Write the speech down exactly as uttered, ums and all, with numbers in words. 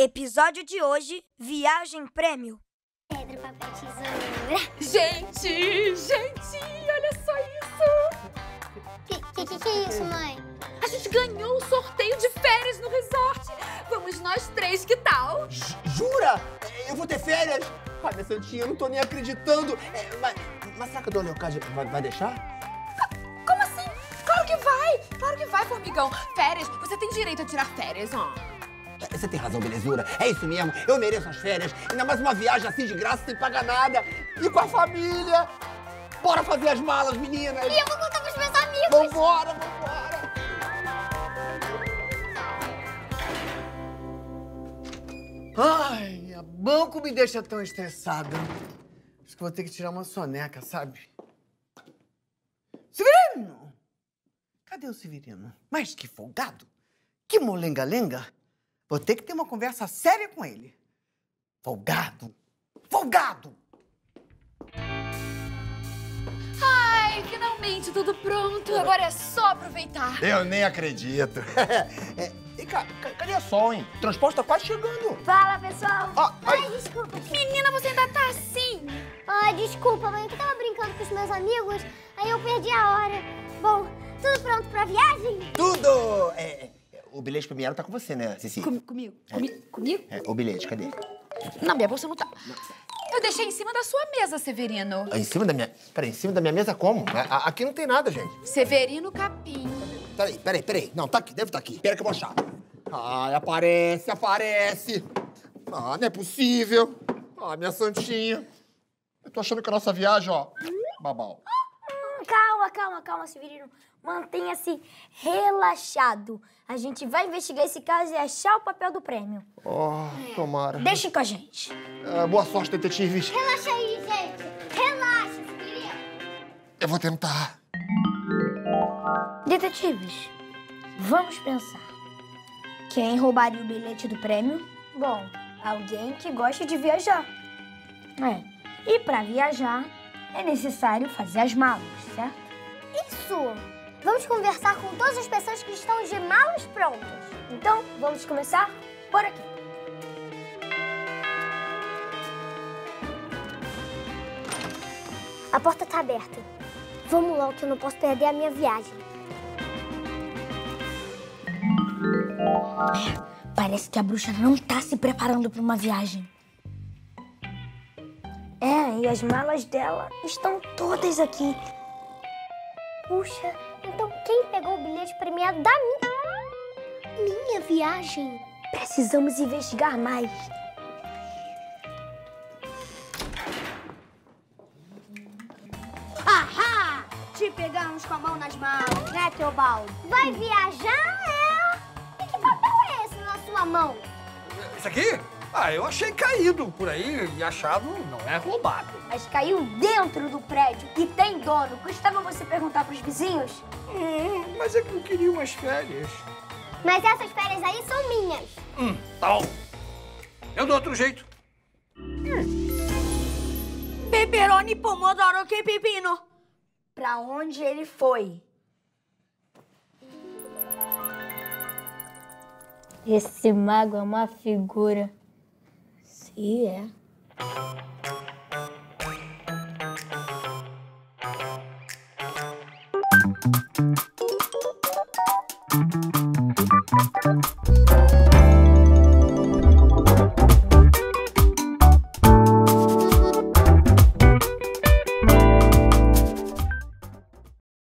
Episódio de hoje, Viagem Prêmio. Pedra, papel, tesoura. Gente, gente, olha só isso. Que, que, que, que é isso, mãe? A gente ganhou o sorteio de férias no resort. Vamos nós três, que tal? J Jura? Eu vou ter férias? Ai, minha santinha, eu não tô nem acreditando. É, mas, mas será que a dona Leocádia vai, vai deixar? Como assim? Claro que vai. Claro que vai, formigão. Férias, você tem direito a tirar férias, ó. Você tem razão, belezura. É isso mesmo. Eu mereço as férias. Ainda mais uma viagem assim de graça, sem pagar nada. E com a família. Bora fazer as malas, meninas. E eu vou contar pros meus amigos. Vambora, vambora. Ai, a banco me deixa tão estressada. Acho que vou ter que tirar uma soneca, sabe? Severino! Cadê o Severino? Mas que folgado! Que molenga-lenga! Vou ter que ter uma conversa séria com ele. Folgado! Folgado! Ai, finalmente tudo pronto. Agora é só aproveitar. Eu nem acredito. é, e ca, ca, cadê a Sol, hein? O transporte tá quase chegando. Fala, pessoal. Ah, ai. Ai, desculpa. Menina, você ainda tá assim? Ai, desculpa, mãe. Eu tava brincando com os meus amigos, aí eu perdi a hora. Bom, tudo pronto pra viagem? Tudo! É, é, o bilhete pro Mielo tá com você, né, Cici? Com, comigo? Comi, comigo? É, o bilhete, cadê? Na minha bolsa não tá. Eu deixei em cima da sua mesa, Severino. Ah, em cima da minha... Peraí, em cima da minha mesa como? A- a- aqui não tem nada, gente. Severino Capim. Peraí, peraí, peraí. Não, tá aqui, deve estar aqui. Espera que eu vou achar. Ai, aparece, aparece. Ah, não é possível. Ah, minha santinha. Eu tô achando que a nossa viagem, ó, babau. Calma, calma, calma, Severino. Mantenha-se relaxado. A gente vai investigar esse caso e achar o papel do prêmio. Oh, tomara. Deixem com a gente. Ah, boa sorte, detetives. Relaxa aí, gente. Relaxa, Severino. Eu vou tentar. Detetives, vamos pensar. Quem roubaria o bilhete do prêmio? Bom, alguém que gosta de viajar. É. E para viajar, é necessário fazer as malas, certo? Isso. Vamos conversar com todas as pessoas que estão de malas prontas. Então, vamos começar por aqui. A porta tá aberta. Vamos logo que eu não posso perder a minha viagem. Parece que a bruxa não tá se preparando para uma viagem. É, e as malas dela estão todas aqui. Puxa, então quem pegou o bilhete premiado da minha... Minha viagem? Precisamos investigar mais. Ahá! Te pegamos com a mão nas malas, né, Teobaldo? Vai viajar, é? E que papel é esse na sua mão? Isso aqui? Ah, eu achei caído por aí e achado não é roubado. Mas caiu dentro do prédio e tem dono. Custava você perguntar pros vizinhos? Hum, mas é que eu queria umas férias. Mas essas férias aí são minhas. Hum, tá bom. Eu dou outro jeito. Pepperoni, pomodoro, que pepino. Pra onde ele foi? Esse mago é uma figura. Se é.